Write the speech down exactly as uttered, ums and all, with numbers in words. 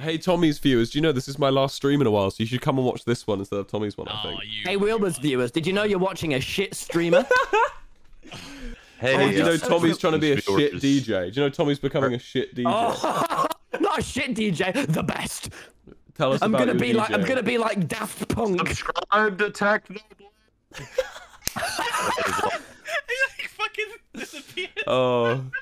Hey, Tommy's viewers, do you know this is my last stream in a while, so you should come and watch this one instead of Tommy's one, I think. Oh, you, Hey, Wilbur's viewers, did you know you're watching a shit streamer? Hey, Oh, do you know yeah. Tommy's trying to be a Viewers. shit D J? Do you know Tommy's becoming a shit D J? Oh, not a shit D J, the best. Tell us I'm about gonna your be like, I'm DJing. gonna be like Daft Punk. Subscribe to TECHNOBLADE. he like fucking disappeared. Oh.